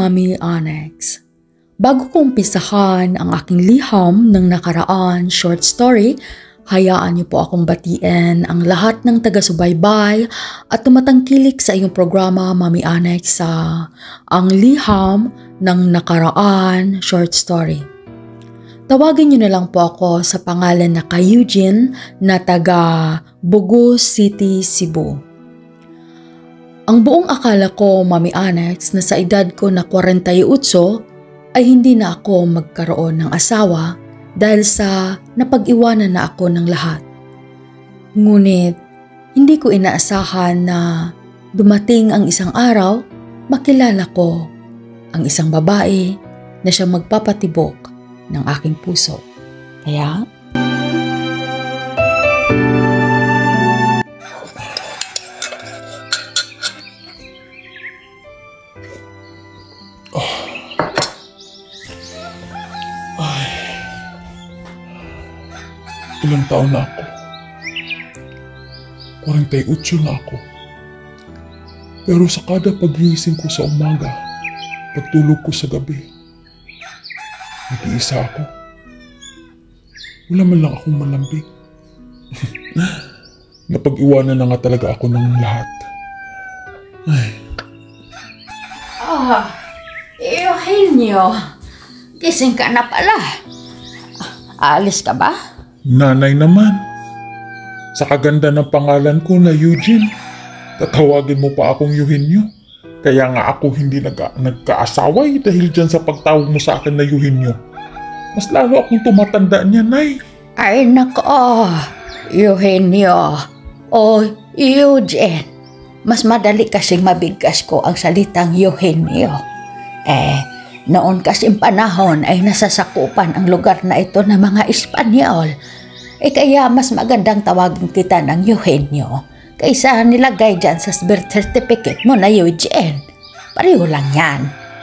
Mommy Onyx. Bago ko umpisahan ang aking liham ng nakaraan short story, hayaan niyo po akong batiin ang lahat ng taga-subaybay at tumatangkilik sa iyong programa Mommy Onyx sa Ang Liham ng Nakaraan short story. Tawagin niyo na lang po ako sa pangalan na kay Eugene na taga Bugo City, Cebu. Ang buong akala ko, Mommy Onyx, na sa edad ko na 48 ay hindi na ako magkaroon ng asawa dahil sa napag-iwanan na ako ng lahat. Ngunit hindi ko inaasahan na dumating ang isang araw, makilala ko ang isang babae na siyang magpapatibok ng aking puso. Kaya ilang taon na ako. 48 na ako. Pero sa kada paggising ko sa umaga, pagtulog ko sa gabi, nag-iisa ako. Wala man lang akong malambing. Napag-iwanan na nga talaga ako ng lahat. Eugenio, gising ka na pala. Aalis ka ba? Nanay naman, sa kaganda ng pangalan ko na Eugene, tatawagin mo pa akong Eugenio. Kaya nga ako hindi nagkaasawa dahil dyan sa pagtawag mo sa akin na Eugenio. Mas lalo akong tumatanda niya, Nay. Ay nako, Eugenio o Eugene. Mas madali kasing mabigkas ko ang salitang Eugenio. Noon kasing panahon ay nasasakupan ang lugar na ito ng mga Espanyol. Kaya mas magandang tawagin kita ng Eugenio kaysa nilagay dyan sa birth certificate mo na Eugene. Pareho lang yan.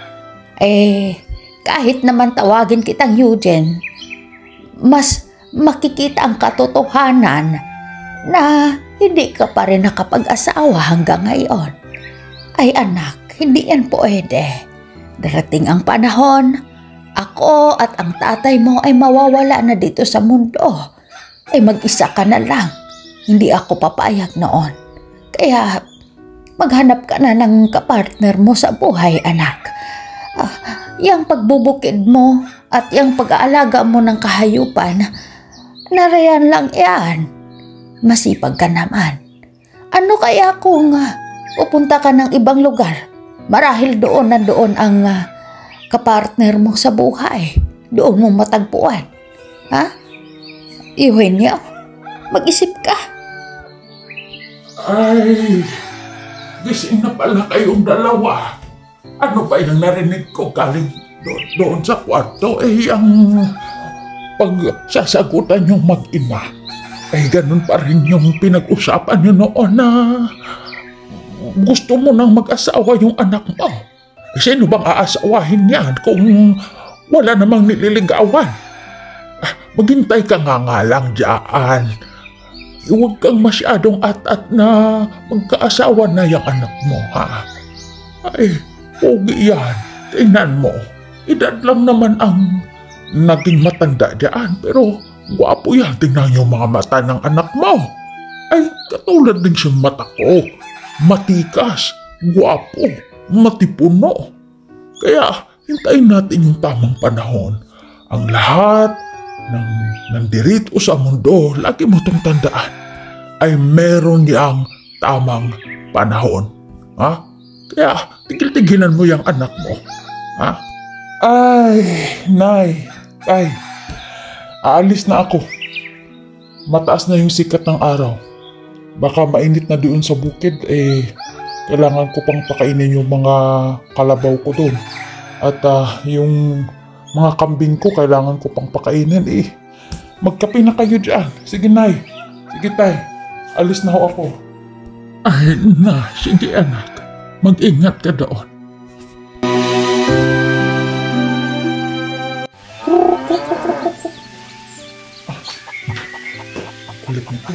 Kahit naman tawagin kitang Eugene, mas makikita ang katotohanan na hindi ka pa rin nakapag-asawa hanggang ngayon. Ay anak, hindi yan pwede. Darating ang panahon, ako at ang tatay mo ay mawawala na dito sa mundo. Ay mag-isa ka na lang. Hindi ako papayag noon. Kaya maghanap ka na ng kapartner mo sa buhay, anak. Yang pagbubukid mo at yang pag-aalaga mo ng kahayupan, narayan lang yan. Masipag ka naman. Ano kaya kung pupunta ka ng ibang lugar? Marahil nandoon ang kapartner mo sa buhay. Doon mo matagpuan. Ha? Eugenio, mag-isip ka. Ay, gising na pala kayong dalawa. Ano ba yung narinig ko galing doon sa kwarto? Ang pagsasagutan yung mag-ina. Ganun pa rin yung pinag-usapan nyo noon na gusto mo nang mag-asawa yung anak mo. Sino bang aasawahin niyan kung wala namang nililigawan? Maghintay ka nga lang dyan. Huwag kang masyadong at na magkaasawa na yung anak mo, ha? Ay, pogi yan. Tingnan mo. Edad lang naman ang naging matanda dyan. Pero gwapo yan. Tingnan yung mga mata ng anak mo. Ay, katulad din siyang mata ko. Matikas, gwapo, matipuno. Kaya hintayin natin yung tamang panahon. Ang lahat ng nandirito sa mundo, lagi mo itong tandaan, ay meron niyang tamang panahon. Ha? Kaya tigil-tigilan mo yung anak mo. Ha? Ay, Nay, Tay, aalis na ako. Mataas na yung sikat ng araw. Baka mainit na doon sa bukid, kailangan ko pang pakainin yung mga kalabaw ko doon. At yung mga kambing ko, kailangan ko pang pakainin. Magkape na kayo dyan. Sige, Nay. Sige, Tay. Alis na ako. Ay, sige anak. Mag-ingat ka doon. Kulit nito.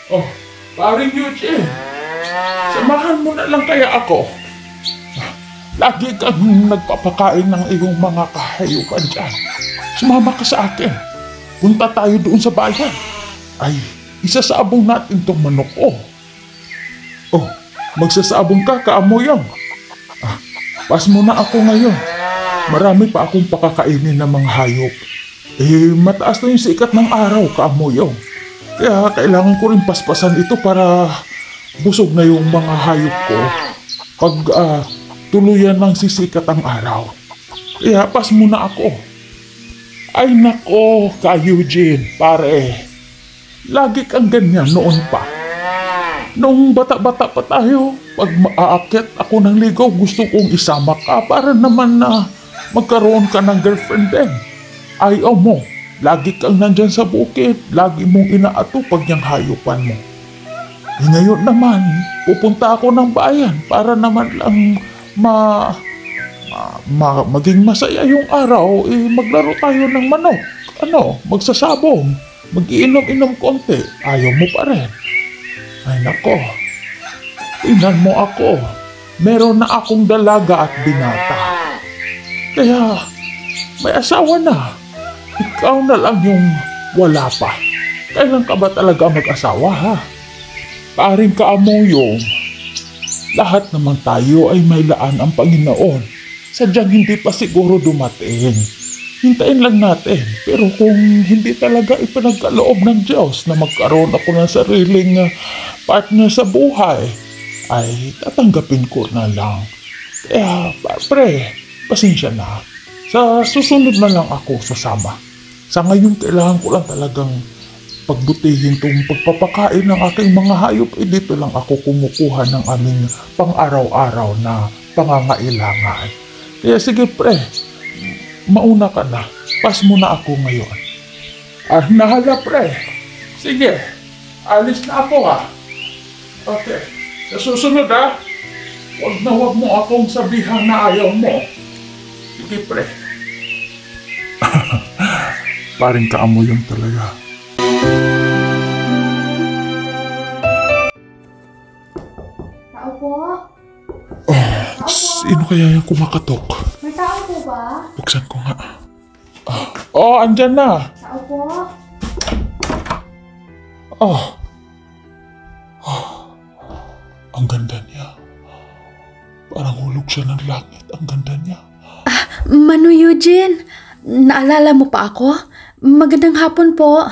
Paring Eugene, samahan mo na lang kaya ako. Lagi kang nagpapakain ng iyong mga kahayupan dyan. Sumama ka sa akin. Punta tayo doon sa bayan. Ay, isasabong natin tong manok ko. Oh, magsasabong ka, Kaamoyong. Pas mo na ako ngayon. Marami pa akong pakakainin ng mga hayop. Mataas na yung sikat ng araw, Kaamoyong. Kaya kailangan ko rin paspasan ito para busog na yung mga hayop ko pag tuluyan ng sisikat ang araw. Kaya pas mo na ako. Ay nako, Ka Eugene, pare. Lagi kang ganyan noon pa. Nung bata-bata pa tayo, pag maaakyat ako ng ligaw, gusto kong isama ka para naman na magkaroon ka ng girlfriend din. Ayaw mo. Lagi kang nandyan sa bukid, lagi mong inaatupag yung hayupan mo. Ngayon naman, pupunta ako ng bayan para naman lang maging masaya yung araw, maglaro tayo ng manok. Magsasabong, mag-iinom-inom konti, ayaw mo pa rin. Ay nako, tingnan mo ako, meron na akong dalaga at binata. Kaya, may asawa na. Ikaw na lang yung wala pa. Kailan ka ba talaga mag-asawa, ha? Paring Kaamoyong, lahat naman tayo ay may laan ang Panginoon. Sadyang hindi pa siguro dumating. Hintayin lang natin. Pero kung hindi talaga ipinagkaloob ng Diyos na magkaroon ako ng sariling partner sa buhay, ay tatanggapin ko na lang. Kaya, pre, pasensya na. Sa susunod na lang ako sasama. Sa ngayon, kailangan ko lang talagang pagbutihin itong pagpapakain ng aking mga hayop. Dito lang ako kumukuha ng aming pang-araw-araw na pangangailangan. Kaya sige pre, mauna ka na. Pas mo na ako ngayon. Nahala pre. Sige, alis na ako ha. Okay, sa susunod ha, wag mo akong sabihan na ayaw mo. Sige pre. Paring Kaamoyong talaga. Tao po? Sino kaya yung kumakatok? May tao po ba? Buksan ko nga. Andyan na. Tao po? Ang ganda niya. Parang hulog siya ng langit. Ang ganda niya. Manu Eugene, naalala mo pa ako? Magandang hapon po.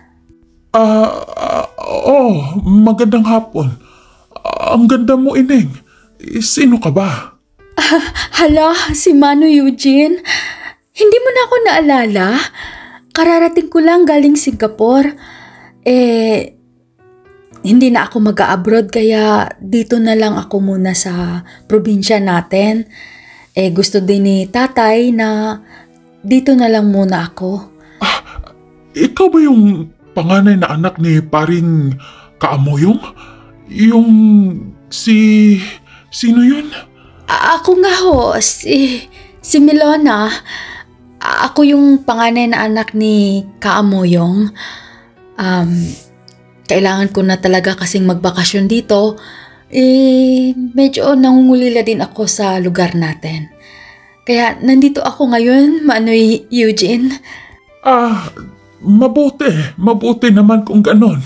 Magandang hapon. Ang ganda mo, Ineng. Sino ka ba? Hala, si Manu Eugene. Hindi mo na ako naalala? Kararating ko lang galing Singapore. Hindi na ako mag-a-abroad kaya dito na lang ako muna sa probinsya natin. Gusto din ni tatay na dito na lang muna ako. Ikaw ba yung panganay na anak ni paring Kaamoyong? Sino yun? Ako nga ho, si Milona. Ako yung panganay na anak ni Kaamoyong. Kailangan ko na talaga kasing magbakasyon dito. Medyo nangungulila din ako sa lugar natin. Kaya nandito ako ngayon, Manoy Eugene. Mabuti naman kung ganon.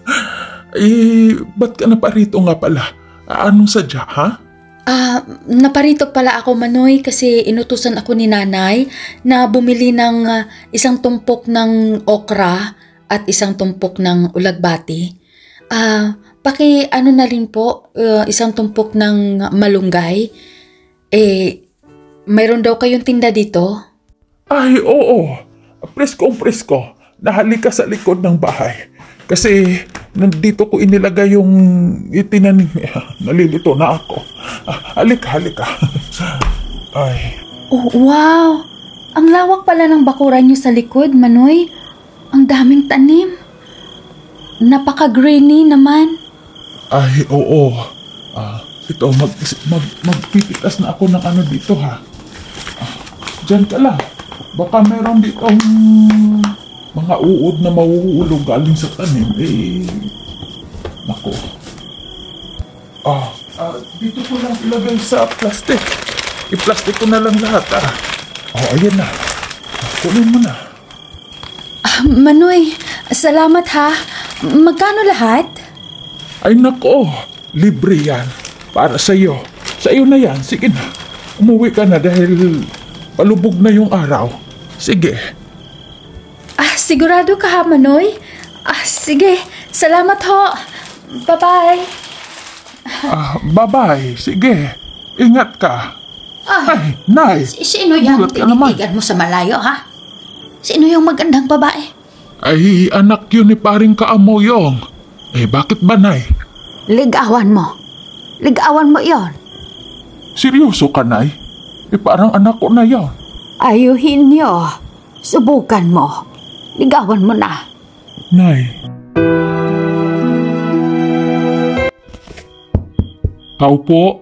Ba't ka naparito nga pala? Anong sadya, ha? Naparito pala ako, Manoy, kasi inutusan ako ni nanay na bumili ng isang tumpok ng okra at isang tumpok ng ulagbati. Ano na rin po, isang tumpok ng malunggay. Mayroon daw kayong tinda dito? Ay, oo. Presko. Nahalika sa likod ng bahay. Kasi nandito ko inilagay yung itinanim. Nalilito na ako. Halika. Ay. Oh, wow! Ang lawak pala ng bakuran niyo sa likod, Manoy. Ang daming tanim. Napaka-greeny naman. Ay, oo. Ito, magpipitas na ako ng ano dito, ha. Diyan ka lang. Baka meron ditong mga uod na mauulog galing sa tanim. Nako. Dito ko lang ilagay sa plastic. I-plastic ko na lang lahat, ah. Oh, ayan na. Kunin mo na. Manoy, salamat ha. Magkano lahat? Ay nako, libre yan. Para sa'yo. Sa'yo na yan. Sige na. Umuwi ka na dahil palubog na yung araw. Sige. Sigurado ka ha, Manoy? Sige, salamat ho. Bye-bye. Bye-bye. Sige. Ingat ka. Ay, Nay. Sino yung Gulat ka naman. tinitigan mo sa malayo, ha? Sino yung magandang babae? Ay, anak yun ni paring Kaamoyong. Bakit ba, Nay? Ligawan mo. Ligawan mo yon. Seryoso ka, Nay? Parang anak ko na yon. Ayuhin niyo. Subukan mo. Ligawan mo na. Nay. Tao po.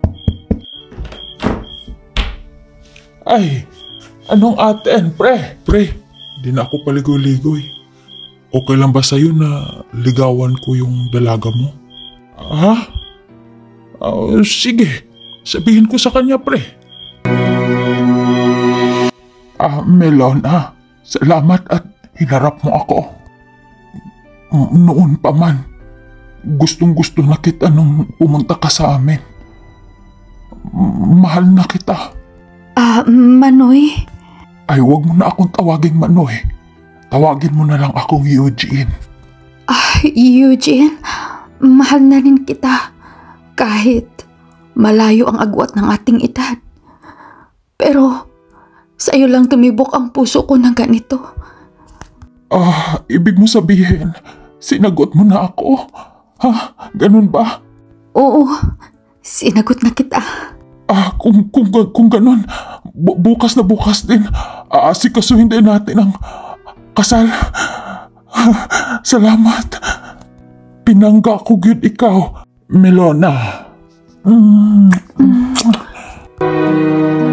Ay, anong aten, pre? Pre, di na ako paligoy-ligoy. Okay lang ba sa'yo na ligawan ko yung dalaga mo? Ha? Sige, sabihin ko sa kanya, pre. Melon, salamat at hinarap mo ako. Noon pa man, gustong-gusto na kita nung pumunta ka sa amin. Mahal na kita. Manoy? Ay, wag mo na akong tawaging Manoy. Tawagin mo na lang akong Eugene. Eugene, mahal na rin kita. Kahit malayo ang agwat ng ating edad. Pero, sa'yo lang tumibok ang puso ko ng ganito. Ibig mo sabihin, sinagot mo na ako? Ha? Ganun ba? Oo, sinagot na kita. Kung ganun, bukas na bukas din, asikasuhin din natin ang kasal. Salamat. Pinangga ko gyud ikaw, Melona.